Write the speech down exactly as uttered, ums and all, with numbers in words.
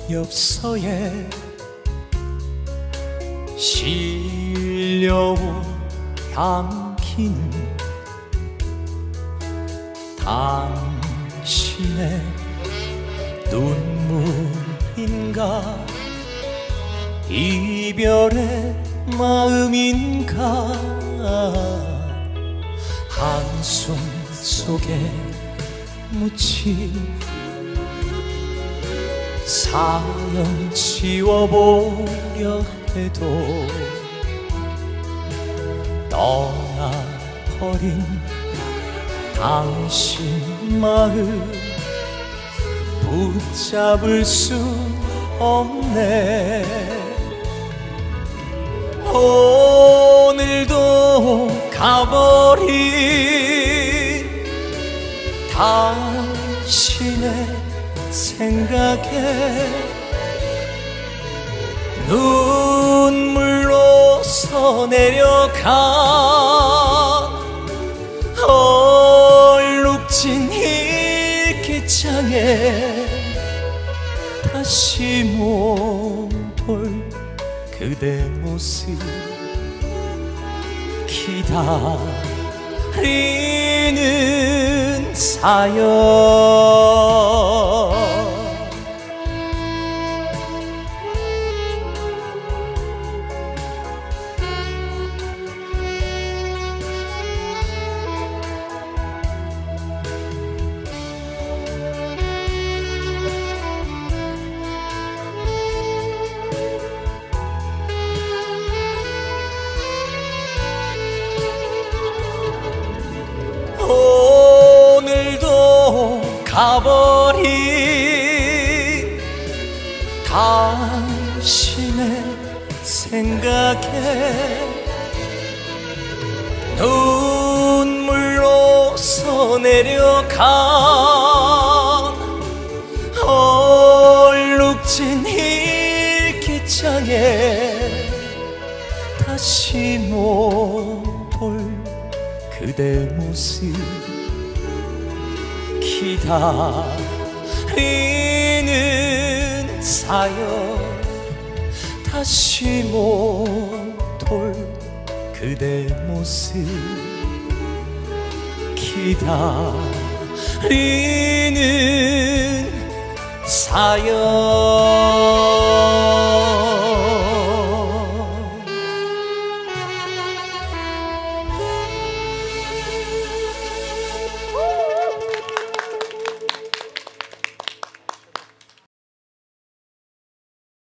엽서에 실려온 향기는 당신의 눈물인가 이별의 마음인가 한숨 속에 묻힌 사연 지워보려 해도 떠나버린 당신 마음 붙잡을 수 없네. 오늘도 가버린 당신의 생각에 눈물로서 내려간 얼룩진 일기장에 다시 못 볼 그대 모습 기다리는 사연. 오늘도 가버린 당신의 생각에 눈물로서 내려간 얼룩진 일기장에 다시 못 볼 그대 모습 기다리는 사연. 다시 못 볼 그대 모습 기다리는 사연.